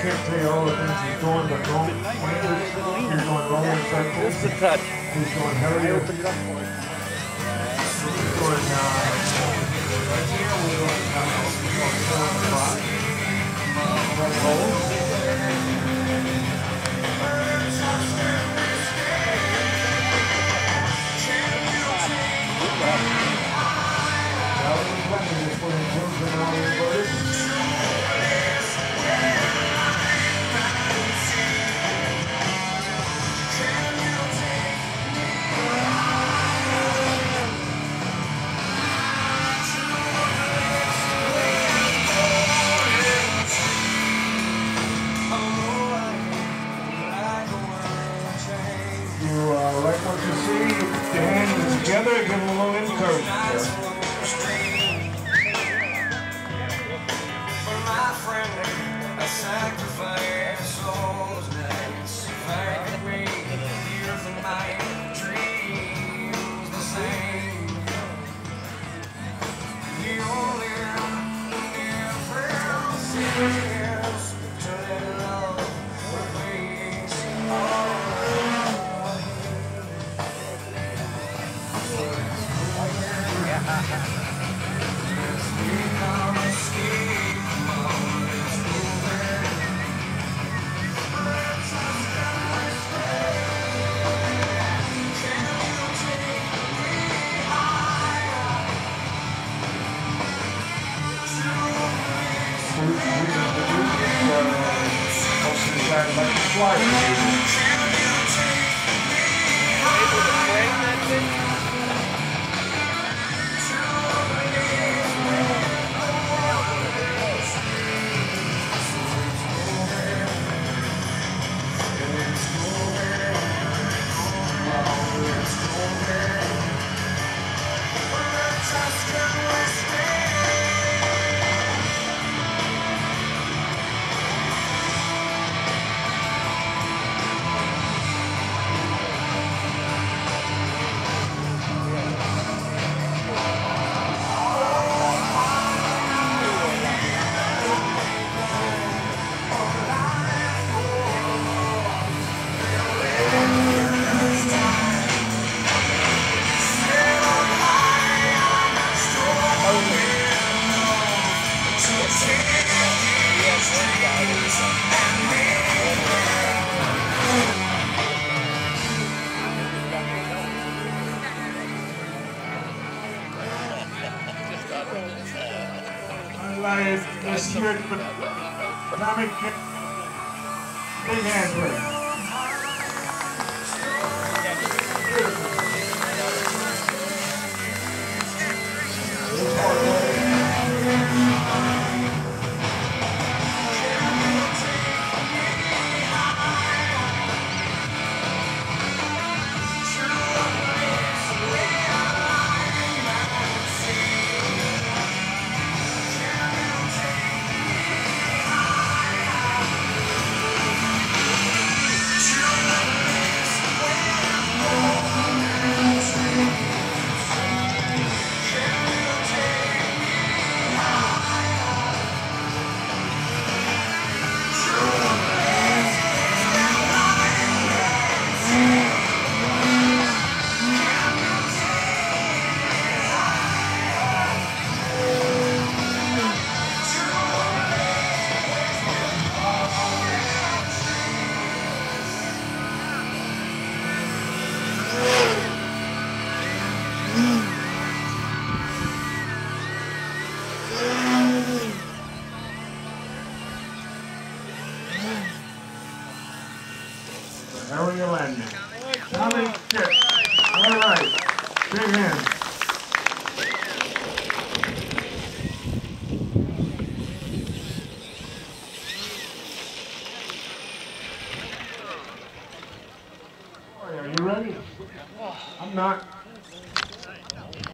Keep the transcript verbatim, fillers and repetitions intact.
can't tell you all the things he's doing, but wrong. He's going wrong in circles. Just a touch. He's going heavier. I opened it up for you. He's going, uh, right here, we're going, uh, we're going four and five. Right hold. Now, we're playing this when it comes to now inverted. Like what you see, the hands together, give them a little encouragement. For my friend, I sacrifice all those nights. If I could make years and my dreams the same. The only difference is to let love replace all. Let's hear it for Tommy. Big hand, please. Area landing. Tommy Chip. All right. Big hand. Are you ready? I'm not.